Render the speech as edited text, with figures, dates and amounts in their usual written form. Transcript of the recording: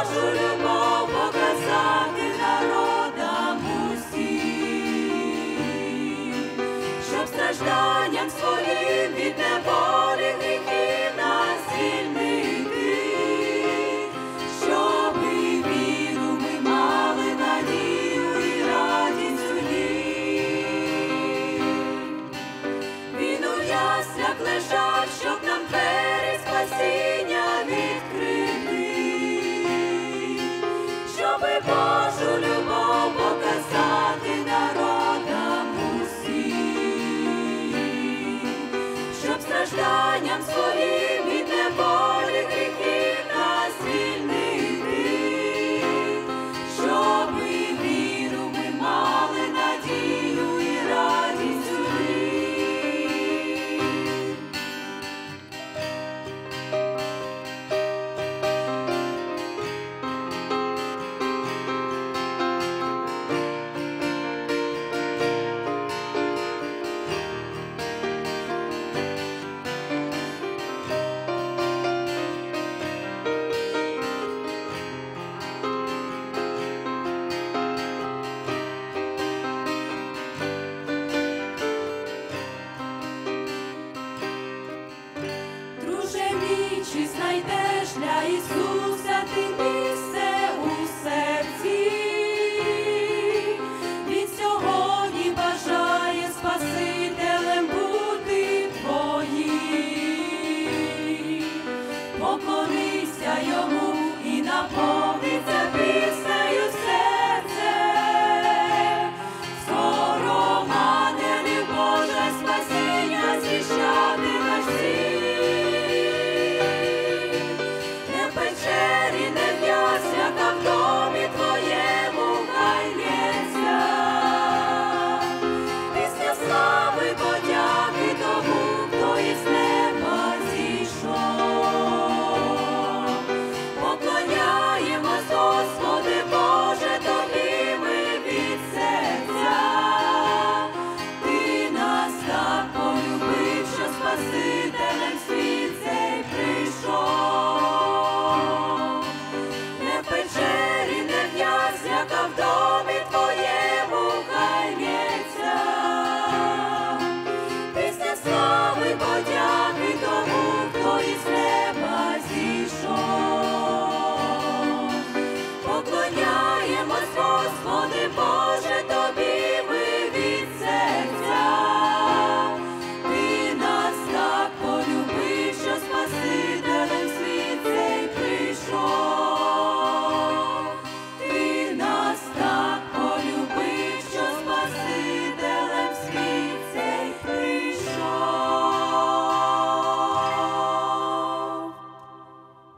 Божу любов показати народам усім, щоб стражданням своїм від неволі гріхів нас звільнити, щоби віру ми мали, надію і радість у ній. Він у яслях лежав, щоб нам двері спасіння відкрити, щоби Божу любов показати народам усім, щоб стражданням своїм від неволі гріхів нас звільнити, щоби віру ми мали, надію і радість у ній. Друже мій, чи знайдеш для Ісуса ти місце у серці? Він сьогодні бажає Спасителем бути твоїм. Поклонися йому і наповниться піснею серце. Скоро ангелів Боже спасіння зрішатиме всіх. Не в печері, не в яслях, а в домі твоєму хай лється пісня слави, подяки тому, хто із неба зійшов. Поклоняємось, Господи Боже, тобі ми від серця. Ти нас так полюбив, що Спасителем світ цей прийшов. Не в печері, не в яслях, а в домі твоєму хай лється пісня слави, подяки